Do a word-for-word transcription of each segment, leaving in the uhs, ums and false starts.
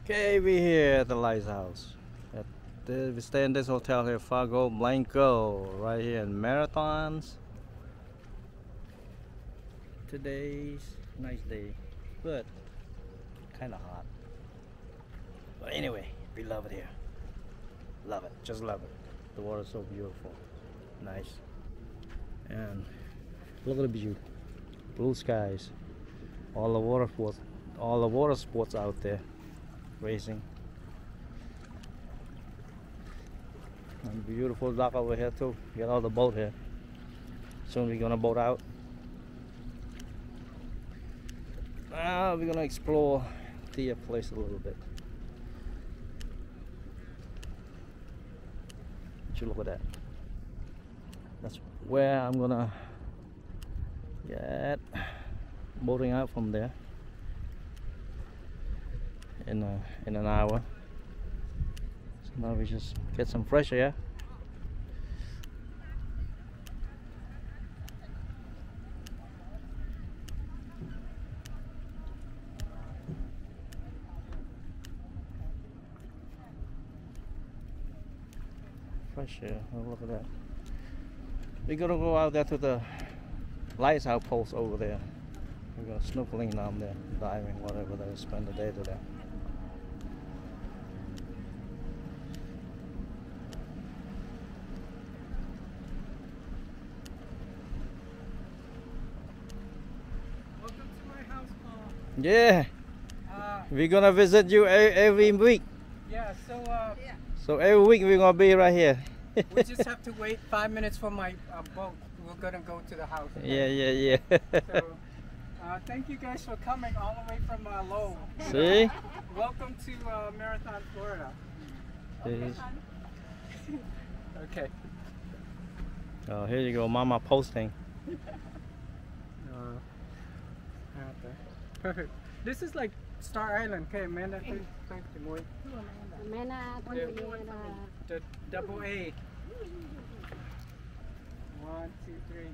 Okay, we here at the lighthouse. At the, we stay in this hotel here, Fargo Blanco, right here in Marathons. Today's nice day, but kind of hot. But anyway, we love it here. Love it, just love it. The water's so beautiful, nice, and look at the view. Blue skies, all the water sports, all the water sports out there, racing. And beautiful dock over here too. Got all the boat here. Soon we're gonna boat out. Now we're gonna explore the place a little bit. Would you look at that? That's where I'm gonna get boating out from there in a, in an hour. So now we just get some fresh air. Fresh air. Oh, look at that. We're gonna go out there to the lighthouse post over there. We're going snorkeling down there, diving, whatever. They spend the day there. Welcome to my house, Paul. Yeah, Uh, we're gonna visit you e- every week. yeah, so uh, So every week we're gonna be right here. we just have to wait five minutes for my uh, boat. We're gonna go to the house. Yeah, yeah, yeah. So, uh, thank you guys for coming all the way from uh, Lowell. See? Welcome to uh, Marathon, Florida. This- Okay. Oh, here you go, Mama posting. Uh, perfect. This is like Star Island. Okay, Amanda, thank thank you, Moy. Amanda, con Yeah. chị là The double A. One, two, three.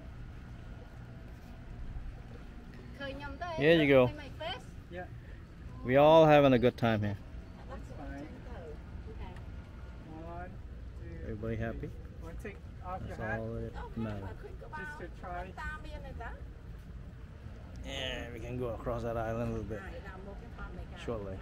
khơi nhầm tới. Here you go. Yeah, We all having a good time here. that's fine. One, two. Everybody happy? Want to take off your That's hat all that matters. just to try? Yeah, we can go across that island a little bit shortly.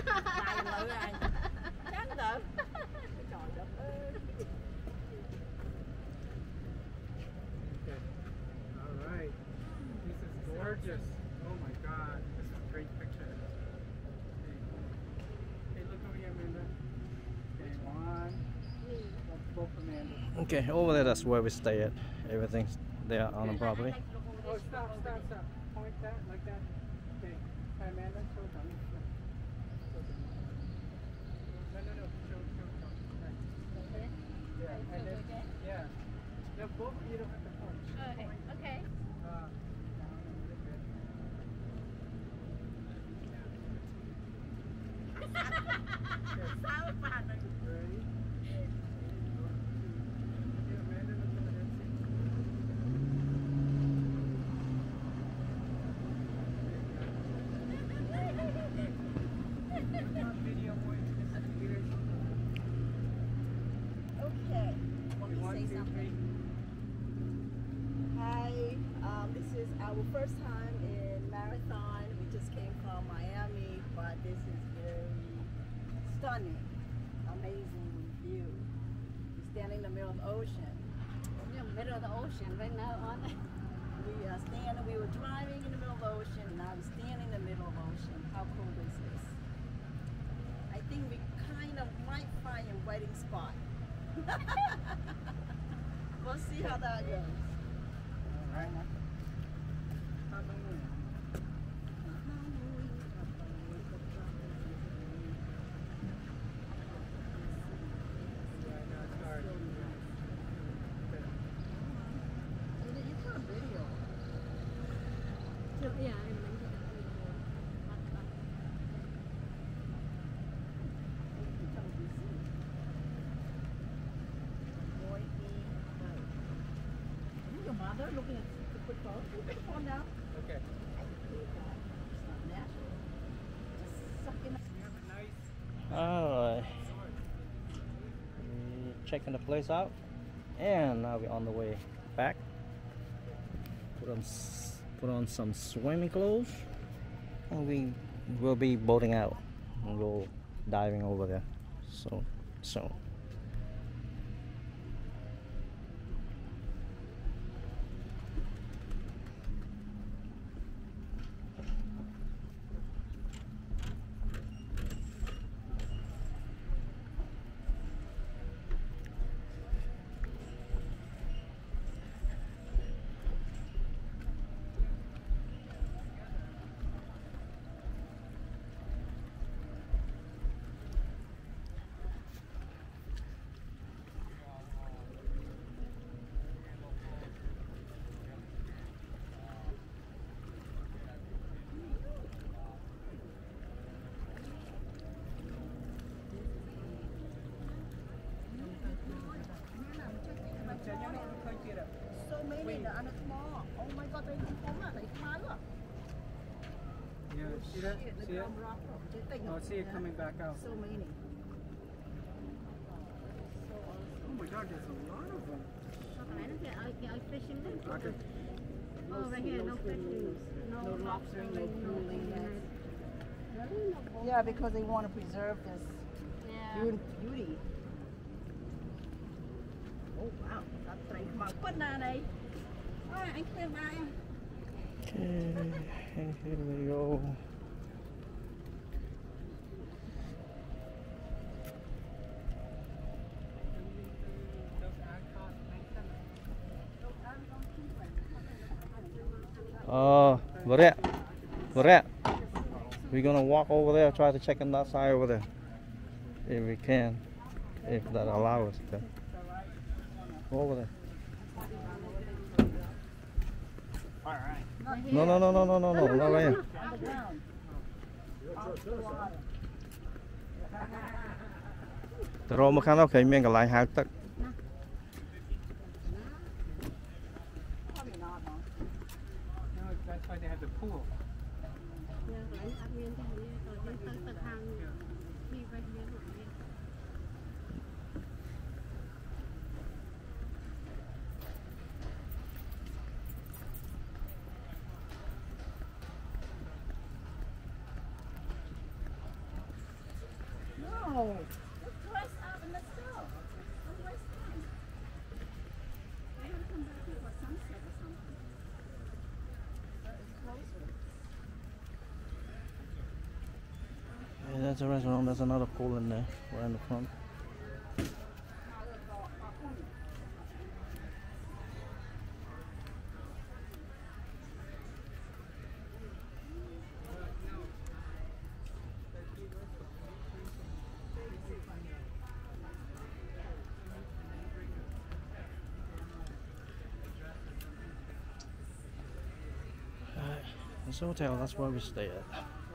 Okay. All right. This is gorgeous. Oh my God, this is a great picture. Okay, hey, look over here, Amanda. Okay, one. Both Amanda. Okay, over there, that's where we stay at. Everything's there on the property. Oh, stop, stop, stop. Point that, like that. Okay. Hi, Amanda. Show them. No, no, no. Show, show, show. Right. Yeah, and then, yeah. No, both of you don't have to point. Okay. Okay. Uh, down a little bit. Ready? Okay, Amanda, look over there. Video boy, this is weird. Okay, want me to One, say two, something? three. Hi, um, this is our first time in Marathon. We just came from Miami, but this is very stunning, amazing view. We're standing in the middle of the ocean. In the middle of the ocean right now on. We are standing, we were driving in the middle of the ocean, and now we're standing in the middle of the ocean. How cool is this? I think we kind of might find a wedding spot. We'll see how that goes. All right. Hallelujah. Yeah, I know, it's hard. Yeah, Your mother looking at the football. Put the phone down. Okay. It's not natural. Just sucking. We have a nice Alright. We checking the place out. And now we're on the way back. Put on, s- put on some swimming clothes. And we will be boating out. And go diving over there. So, so. So many, the other small. Oh my God, they come from they fly up. Yeah, see that? Shit, See they it? come rock up. They think Oh, of- see it yeah. coming back out. So many. Oh my God, there's a lot of them. Cái này nó kìa, ơi, kìa, ơi, fishing đấy. I could, Oh, right here, no fishing. No No lobster, lobster, no no no tuna. Really? No boat? Yeah, because they want to preserve this Yeah. beauty. beauty. Oh wow, that thing come out. Put that in. All right, anh clear by. Okay, here we go. Uh, Lorette, Lorette, we're gonna walk over there, try to check in that side over there, if we can, if that allows us to. Go over there. No, no, no, no, no, no, no, not right here. On the ground. Off the water. Từ rô mà khăn nó kì miên cả lại hạt tức. Probably not, huh? no, that's why they have the pool. Yeah, right, up here, down here, rồi đến tới tận hàng đi về phía ngoài kia. No. Let's dress up and let's go. Let's dress up. We're gonna come back here for sunset or something. That is closer. Yeah, that's a restaurant. There's another pool in there, right in the front. Alright, this hotel, that's where we stay at.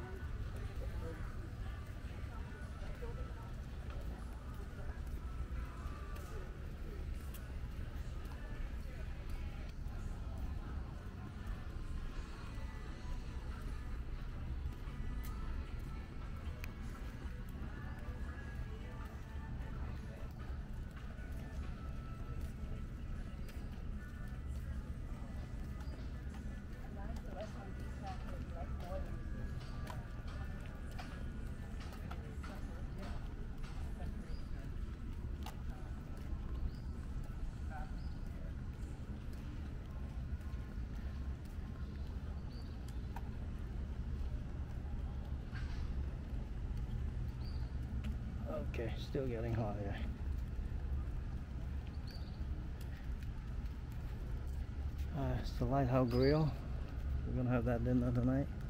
Okay, still getting hot here. Uh, it's the Lighthouse Grill. We're gonna have that dinner tonight.